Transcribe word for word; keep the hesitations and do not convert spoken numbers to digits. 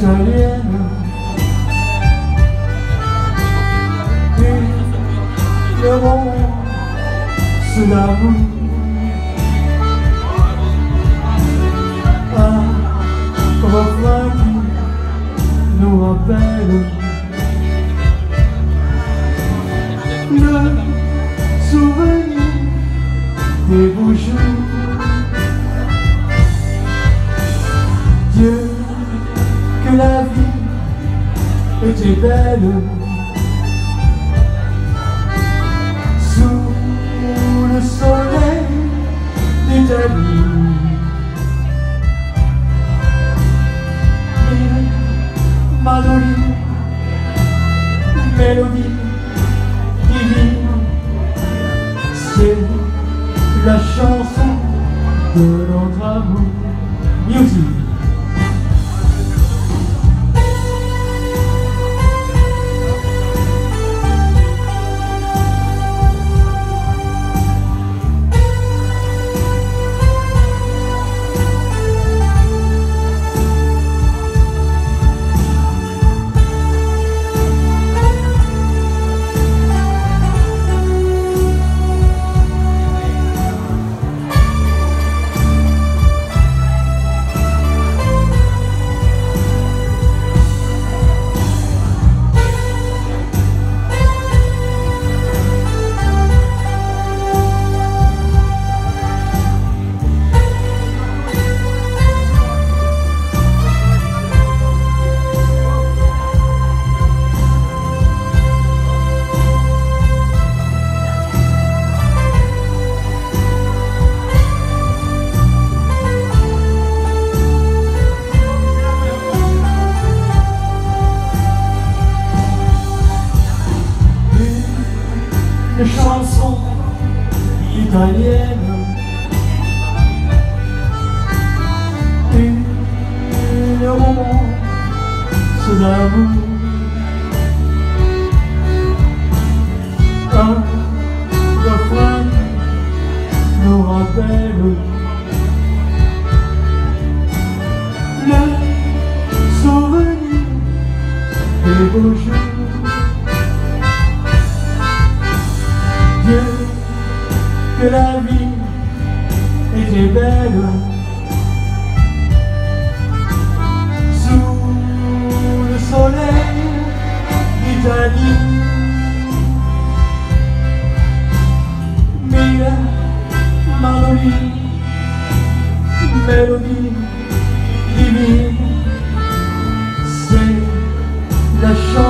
italienne et le romance d'amour. Un refrain qui nous rappelle le souvenir des beaux jours. Dieu, que la vie était belle sous le soleil d'Italie. Mélodie, mélodie divine, c'est la chanson de notre amour. Music. Une chanson italienne, une romance d'amour, un refrain nous rappelle le souvenir des beaux jours. Dieu, que la vie était belle sous le soleil d'Italie. Mille mélodies, mélodie divine, c'est la chanson